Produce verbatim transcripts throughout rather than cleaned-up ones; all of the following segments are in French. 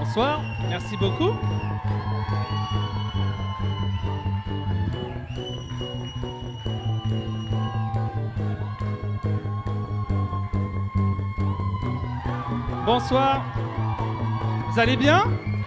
Bonsoir, merci beaucoup. Bonsoir. Vous allez bien?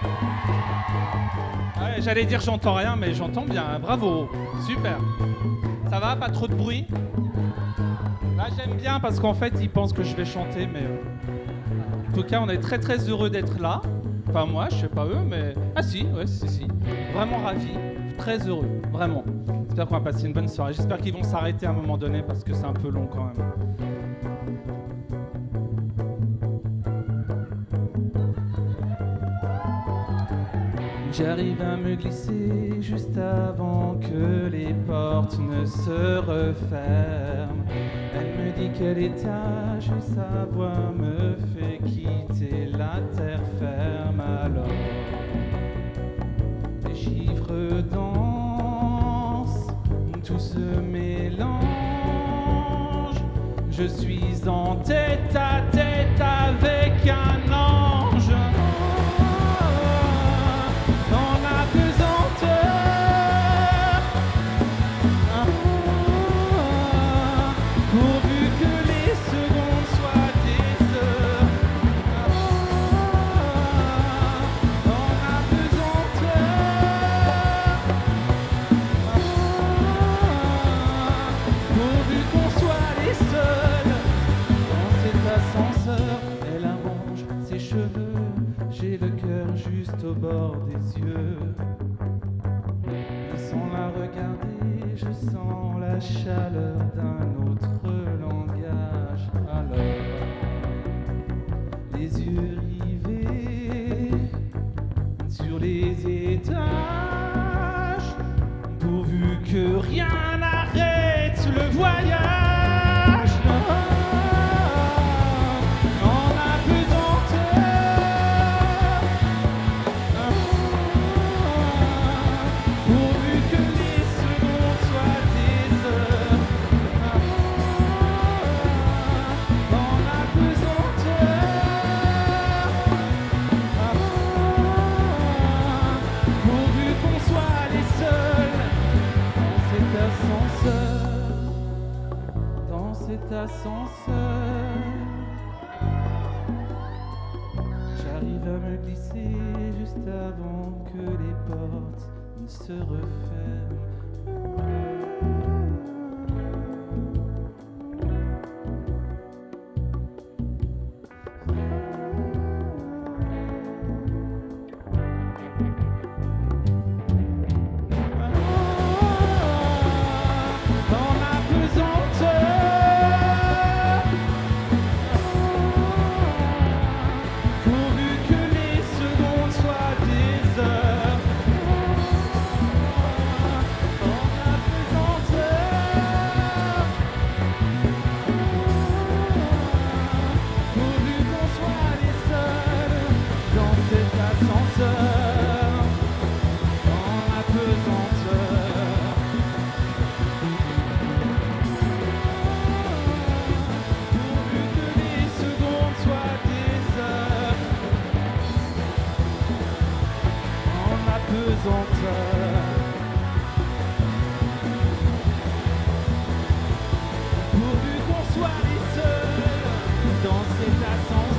Ouais, j'allais dire j'entends rien, mais j'entends bien. Bravo, super. Ça va, pas trop de bruit? Là, j'aime bien parce qu'en fait, ils pensent que je vais chanter, mais... Euh... En tout cas, on est très très heureux d'être là. Enfin, moi, je sais pas eux, mais... Ah si, ouais, si, si. Vraiment ravis, très heureux, vraiment. J'espère qu'on va passer une bonne soirée. J'espère qu'ils vont s'arrêter à un moment donné parce que c'est un peu long quand même. J'arrive à me glisser juste avant que les portes ne se referment. Elle me dit quel étage, sa voix me fait quitter la terre ferme. Alors, les chiffres dansent, tout se mélange. Je suis en tête à tête avec un ange. J'ai le cœur juste au bord des yeux. Et sans la regarder, je sens la chaleur d'un autre langage. Alors, les yeux rivés sur les étages, pourvu que rien n'arrête le voyage. Ascenseur, j'arrive à me glisser juste avant que les portes ne se referment. Pourvu qu'on soit les seuls dans cet ascenseur.